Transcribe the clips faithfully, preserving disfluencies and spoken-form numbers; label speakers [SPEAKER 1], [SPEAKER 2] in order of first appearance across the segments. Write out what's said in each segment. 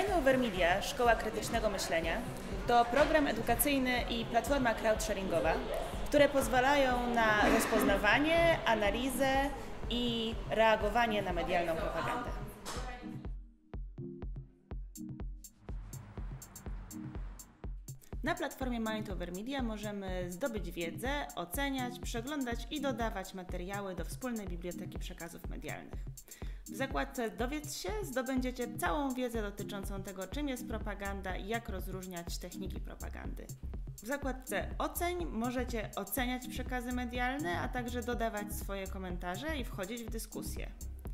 [SPEAKER 1] MyNoverMedia, Szkoła Krytycznego Myślenia, to program edukacyjny i platforma crowdsharingowa, które pozwalają na rozpoznawanie, analizę i reagowanie na medialną propagandę. Na platformie MyNoverMedia możemy zdobyć wiedzę, oceniać, przeglądać i dodawać materiały do wspólnej biblioteki przekazów medialnych. W zakładce Dowiedz się zdobędziecie całą wiedzę dotyczącą tego, czym jest propaganda i jak rozróżniać techniki propagandy. W zakładce Oceń możecie oceniać przekazy medialne, a także dodawać swoje komentarze i wchodzić w dyskusję.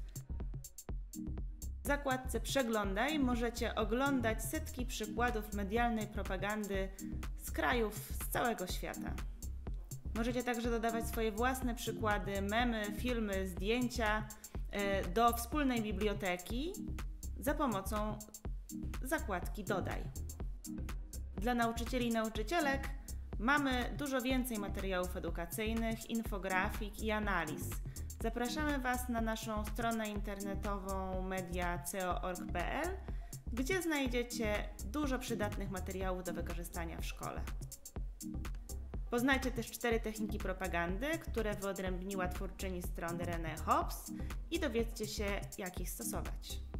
[SPEAKER 1] W zakładce Przeglądaj możecie oglądać setki przykładów medialnej propagandy z krajów z całego świata. Możecie także dodawać swoje własne przykłady, memy, filmy, zdjęcia do wspólnej biblioteki za pomocą zakładki Dodaj. Dla nauczycieli i nauczycielek mamy dużo więcej materiałów edukacyjnych, infografik i analiz. Zapraszamy Was na naszą stronę internetową media kropka co kropka org kropka pe el, gdzie znajdziecie dużo przydatnych materiałów do wykorzystania w szkole. Poznajcie też cztery techniki propagandy, które wyodrębniła twórczyni strony René Hobbs i dowiedzcie się, jak ich stosować.